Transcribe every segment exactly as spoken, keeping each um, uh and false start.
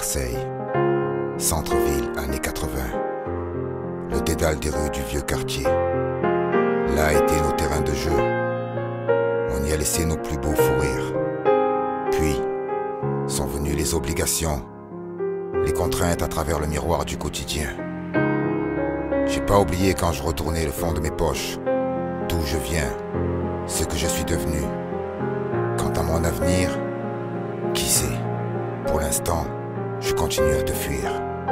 Marseille, centre-ville, années quatre-vingts. Le dédale des rues du vieux quartier. Là étaient nos terrains de jeu. On y a laissé nos plus beaux fous rires. Puis, sont venues les obligations, les contraintes à travers le miroir du quotidien. J'ai pas oublié quand je retournais le fond de mes poches, d'où je viens, ce que je suis devenu. Quant à mon avenir, qui sait? Pour l'instant, je continue à te fuir.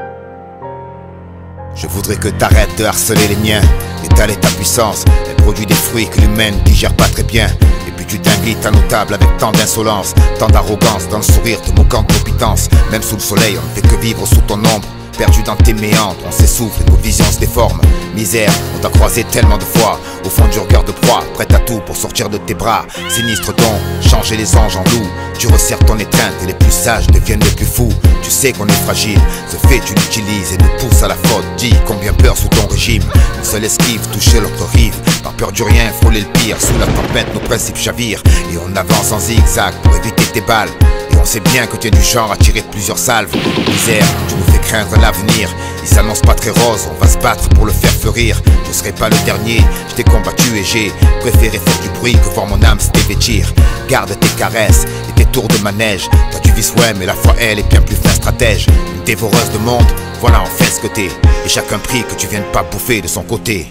Je voudrais que t'arrêtes de harceler les miens, d'étaler ta puissance. Elle produit des fruits que l'humain ne digère pas très bien. Et puis tu t'invites à nos tables avec tant d'insolence, tant d'arrogance dans le sourire de moquant de compétence. Même sous le soleil, on ne fait que vivre sous ton ombre. Perdu dans tes méandres, on s'essouffle et nos visions se déforment. Misère, on t'a croisé tellement de fois au fond du regard de proie, prête à tout pour sortir de tes bras. Sinistre don, changer les anges en loups. Tu resserres ton étreinte et les plus sages deviennent les plus fous. Tu sais qu'on est fragile, ce fait tu l'utilises et nous pousse à la faute. Dis combien peur sous ton régime. Une seule esquive, toucher l'autre rive. Par peur du rien, frôler le pire. Sous la tempête, nos principes chavirent et on avance en zigzag pour éviter tes balles. Et on sait bien que tu es du genre à tirer plusieurs salves. Misère, tu nous fais craindre l'avenir. Il s'annonce pas très rose, on va se battre pour le faire fleurir. Je serai pas le dernier, je t'ai combattu et j'ai préféré faire du bruit que voir mon âme se dévêtir. Garde tes caresses et tes tours de manège. Toi tu vis ouais, mais la foi elle est bien plus fin stratège. Une dévoreuse de monde, voilà en fait ce que t'es. Et chacun prie que tu viennes pas bouffer de son côté.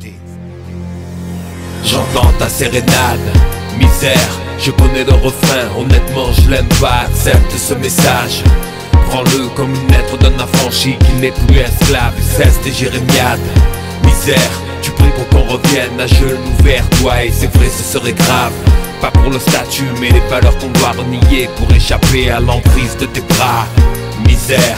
J'entends ta sérénade, misère, je connais le refrain, honnêtement je l'aime pas, accepte ce message. Prends-le comme une lettre d'un affranchi qui n'est plus esclave, et cesse tes jérémiades. Misère, tu pries pour qu'on revienne à genoux vers toi, et c'est vrai ce serait grave. Pas pour le statut mais les valeurs qu'on doit renier pour échapper à l'emprise de tes bras. Misère.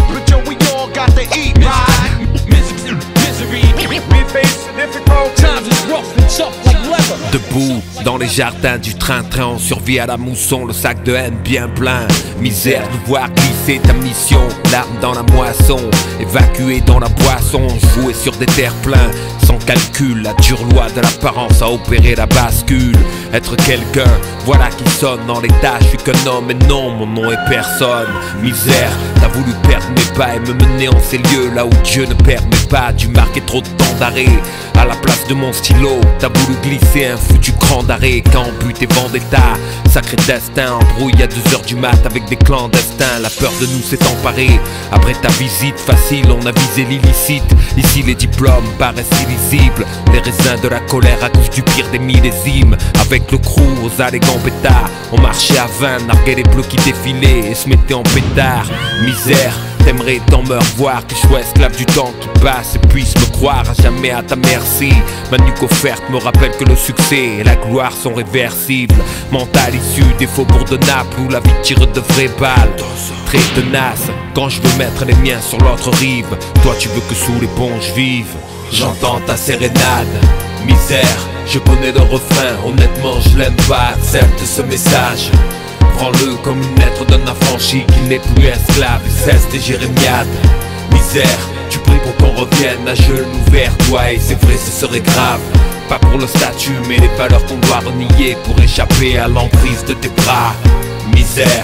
Debout dans les jardins du train-train, on survit à la mousson, le sac de haine bien plein. Misère de voir glisser ta mission, l'arme dans la moisson, évacuée dans la boisson, jouer sur des terres pleins. Sans calcul, la dure loi de l'apparence a opéré la bascule. Être quelqu'un, voilà qui sonne dans les tâches. Je suis qu'un homme et non, mon nom est personne. Misère, t'as voulu perdre mes pas et me mener en ces lieux là où Dieu ne permet pas. Dû marquer trop de temps d'arrêt à la place de mon stylo. T'as voulu glisser un foutu cran d'arrêt quand but et vendetta. Sacré destin, embrouille à deux heures du mat avec des clandestins. La peur de nous s'est emparée. Après ta visite facile, on a visé l'illicite. Ici les diplômes paraissent illisibles. Les raisins de la colère à cause du pire des millésimes. Avec le crew aux allégants pétards, on marchait à vingt, narguait les bleus qui défilaient et se mettaient en pétard. Misère, t'aimerais tant me revoir que je sois esclave du temps qui passe et puisse me croire à jamais à ta merci. Ma nuque offerte me rappelle que le succès et la gloire sont réversibles. Mental issu des faubourgs de Naples où la vie tire de vraies balles. Très tenace, quand je veux mettre les miens sur l'autre rive, toi tu veux que sous les ponts je vive. J'entends ta sérénade, misère, je connais le refrain, honnêtement je l'aime pas, accepte ce message. Prends-le comme une lettre d'un affranchi qui n'est plus esclave, et cesse tes jérémiades. Misère, tu pries pour qu'on revienne à genoux vers toi, et c'est vrai ce serait grave. Pas pour le statut mais les valeurs qu'on doit renier pour échapper à l'emprise de tes bras. Misère.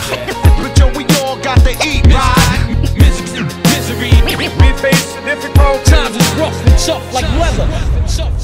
Misery, we face difficult times is rough and tough like leather.